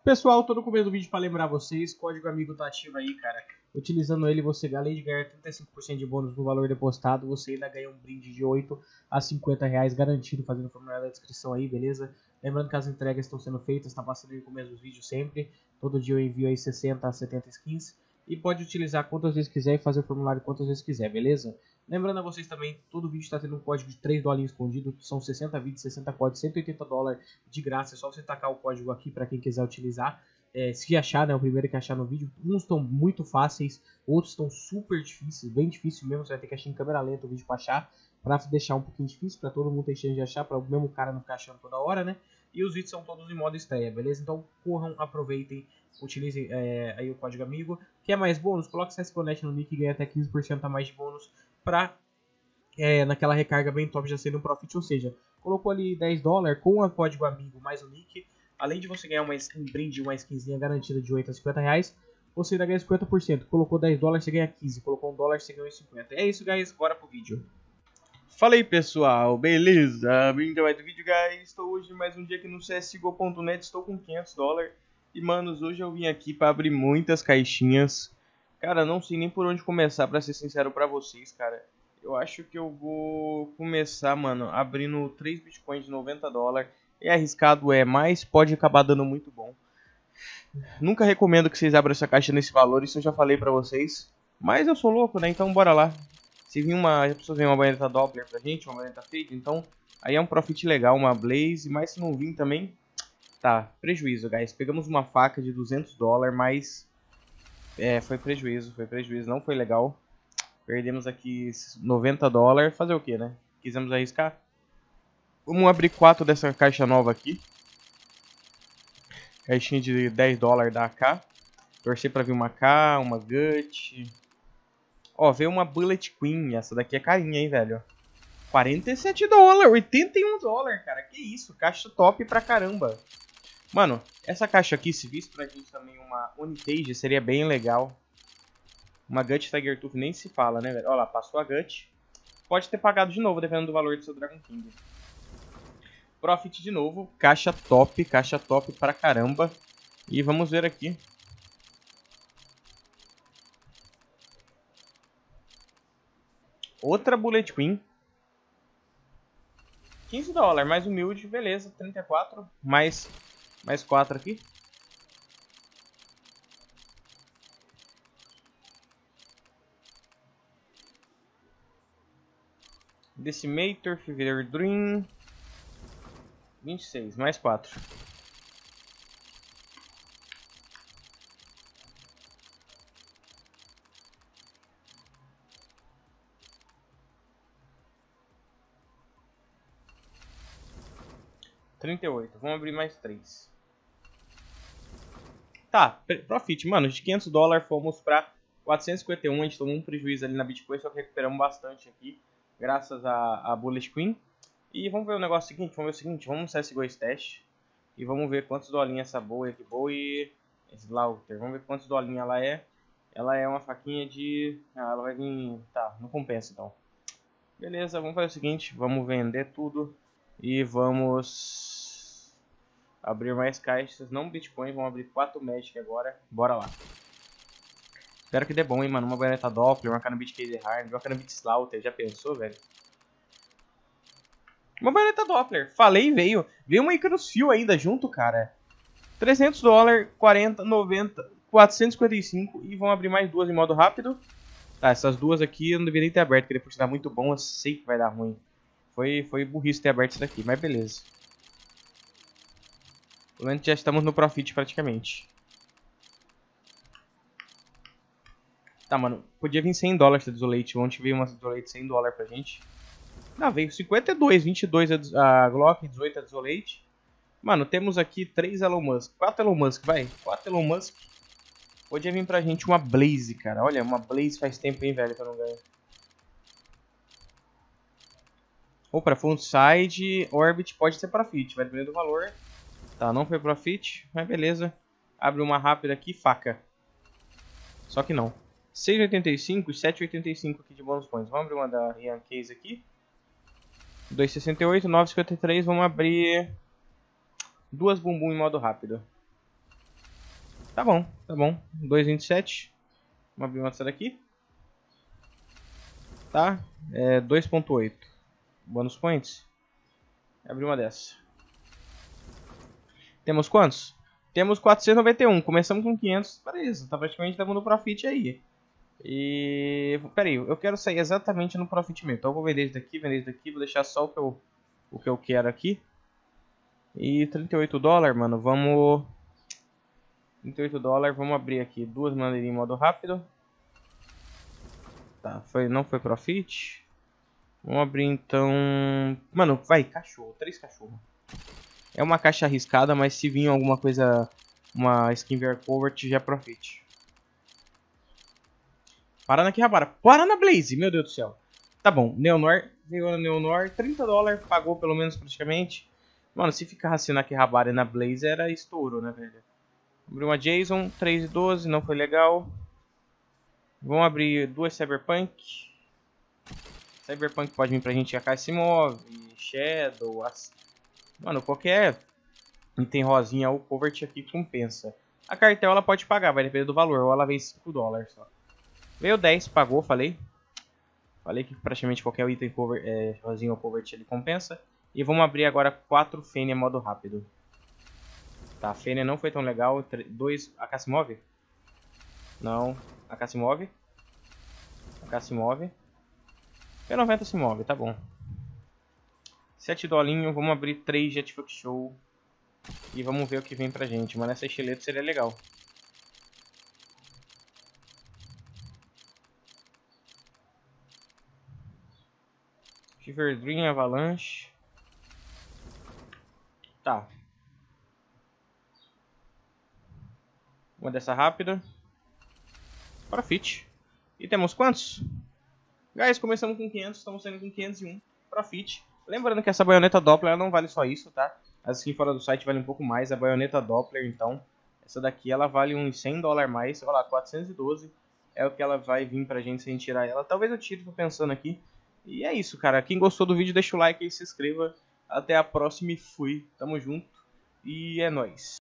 Pessoal, tô no começo do vídeo para lembrar vocês, código amigo tá ativo aí, cara. Utilizando ele, você além de ganhar 35% de bônus no valor depositado, você ainda ganha um brinde de 8 a 50 reais garantido, fazendo o formulário da descrição aí, beleza? Lembrando que as entregas estão sendo feitas, tá passando aí no começo dos vídeos sempre. Todo dia eu envio aí 60 a 70 skins. E pode utilizar quantas vezes quiser e fazer o formulário quantas vezes quiser, beleza? Lembrando a vocês também, todo vídeo está tendo um código de 3 dólares escondido. São 60 vídeos, 60 códigos, 180 dólares de graça. É só você tacar o código aqui para quem quiser utilizar. Se achar, né, o primeiro que achar no vídeo. Uns estão muito fáceis, outros estão super difíceis, bem difícil mesmo. Você vai ter que achar em câmera lenta o vídeo para achar, para deixar um pouquinho difícil, para todo mundo ter chance de achar, para o mesmo cara não ficar achando toda hora, né? E os vídeos são todos em modo estreia, beleza? Então corram, aproveitem, utilizem aí o código amigo. Quer mais bônus? Coloque CSGO.net no nick e ganha até 15% a mais de bônus para naquela recarga bem top já sendo um profit. Ou seja, colocou ali 10 dólares com o código amigo mais o nick. Além de você ganhar uma skin brinde, uma skinzinha garantida de 8 a 50 reais, você ainda ganha 50%. Colocou 10 dólares, você ganha 15. Colocou 1 dólar, você ganha 50. É isso, guys. Bora pro vídeo. Fala aí, pessoal, beleza? Bem-vindo a mais um vídeo, guys. Estou hoje mais um dia aqui no CSGO.net, estou com 500 dólares. E, manos, hoje eu vim aqui para abrir muitas caixinhas. Cara, não sei nem por onde começar, para ser sincero para vocês, cara. Eu acho que eu vou começar, mano, abrindo 3 bitcoins de 90 dólares. É arriscado, mas pode acabar dando muito bom. Nunca recomendo que vocês abram essa caixa nesse valor, isso eu já falei pra vocês. Mas eu sou louco, né? Então bora lá. Se vir uma pessoa vem uma baioneta Doppler pra gente, uma baioneta Fade, então aí é um profit legal, uma Blaze. Mas se não vir também, tá, prejuízo, guys. Pegamos uma faca de 200 dólares, mas foi prejuízo, não foi legal. Perdemos aqui 90 dólares, fazer o que, né? Quisemos arriscar. Vamos abrir 4 dessa caixa nova aqui. Caixinha de 10 dólares da AK. Torcer pra vir uma K, uma Gut. Ó, veio uma Bullet Queen. Essa daqui é carinha, hein, velho. 47 dólares, 81 dólares, cara. Que isso, caixa top pra caramba. Mano, essa caixa aqui, se visse pra gente também uma Unitage, seria bem legal. Uma Gut Tiger Tooth nem se fala, né, velho? Ó lá, passou a Gut. Pode ter pagado de novo, dependendo do valor do seu Dragon King. Profit de novo, caixa top pra caramba. E vamos ver aqui. Outra Bullet Queen. 15 dólares, mais humilde, beleza, 34. Mais 4 aqui. Decimator, Fever Dream. 26, mais 4. Vamos abrir mais 3. Tá, profit, mano, de 500 dólares fomos pra 451. A gente tomou um prejuízo ali na Bitcoin, só que recuperamos bastante aqui, graças a Bullet Queen. E vamos ver o negócio seguinte, vamos no CSGO Stash. E vamos ver quantos dolinhos essa boa aqui, boa e Slaughter. Vamos ver quantos dolinhos ela é. Ela é uma faquinha de... Ah, ela vai vir... Tá, não compensa então. Beleza, vamos fazer o seguinte, vamos vender tudo. E vamos abrir mais caixas, não Bitcoin, vamos abrir 4 Magic agora. Bora lá. Espero que dê bom, hein, mano. Uma baioneta Doppler, uma Canobit Case Hard, uma Canobit Slaughter. Já pensou, velho? Uma baioneta Doppler. Falei, veio. Veio uma Icarus Fuel ainda junto, cara. 300 dólares, 40, 90, 455. E vamos abrir mais 2 em modo rápido. Tá, essas duas aqui eu não deveria ter aberto, porque depois de dar muito bom, eu sei que vai dar ruim. Foi burrice ter aberto isso daqui, mas beleza. Pelo menos já estamos no profit praticamente. Tá, mano, podia vir 100 dólares da Desolate. Ontem veio uma Desolate 100 dólares pra gente. Ah, veio 52, 22 a Glock, 18 a Desolate. Mano, temos aqui 3 Elon Musk, 4 Elon Musk, vai. 4 Elon Musk. Podia vir pra gente uma Blaze, cara. Olha, uma Blaze faz tempo, hein, velho, que eu não ganho. Ou pra Frontside, Orbit, pode ser Profit, vai depender do valor. Tá, não foi Profit, mas beleza. Abre uma rápida aqui, faca. Só que não. 6,85 e 7,85 aqui de bônus points. Vamos abrir uma da Rian Case aqui. 2,68, 9,53. Vamos abrir 2 bumbum em modo rápido. Tá bom, tá bom. 2,27. Vamos abrir uma dessa daqui. Tá? 2,8. Bônus points. Abrir uma dessa. Temos quantos? Temos 491. Começamos com 500. Beleza, tá praticamente dando profit aí. E... Pera aí, eu quero sair exatamente no profit mesmo. Então eu vou vender isso daqui, vou deixar só o que eu quero aqui. E 38 dólares, mano, vamos... 38 dólares, vamos abrir aqui duas maneirinhas em modo rápido. Tá, não foi profit. Vamos abrir então... Mano, vai, cachorro, 3 cachorros. É uma caixa arriscada, mas se vir alguma coisa... Uma skin VR covert já é profit. Parando aqui, rapaz. Para na Blaze, meu Deus do céu. Tá bom, Neonor, veio a Neonor, 30 dólares, pagou pelo menos praticamente. Mano, se ficar assim aqui Rabara na Blaze era estouro, né, velho? Abri uma Jason, 3,12, não foi legal. Vamos abrir duas Cyberpunk. Cyberpunk pode vir pra gente AK Simov, Shadow, mano, qualquer item rosinha ou covert aqui compensa. A cartel ela pode pagar, vai depender do valor, ou ela vem 5 dólares só. Veio 10, pagou, falei. Falei que praticamente qualquer item rosinha ou covert ele compensa. E vamos abrir agora 4 Fênia modo rápido. Tá, Fênia não foi tão legal. 2 AK Simov? Não, AK Simov. AK Simov. P90 se move, tá bom. 7 dolinho, vamos abrir 3 Jetfuck Show. E vamos ver o que vem pra gente. Mas essa estileta seria legal. Fever Dream, Avalanche. Tá. Uma dessa rápida. Profit. E temos quantos? Guys, começamos com 500, estamos saindo com 501. Profit. Lembrando que essa baioneta Doppler ela não vale só isso, tá? As skins fora do site valem um pouco mais. A baioneta Doppler, então, essa daqui ela vale uns 100 dólares mais. Olha lá, 412 é o que ela vai vir pra gente se a gente tirar ela. Talvez eu tire, tô pensando aqui. E é isso, cara. Quem gostou do vídeo, deixa o like e se inscreva. Até a próxima e fui. Tamo junto. E é nóis.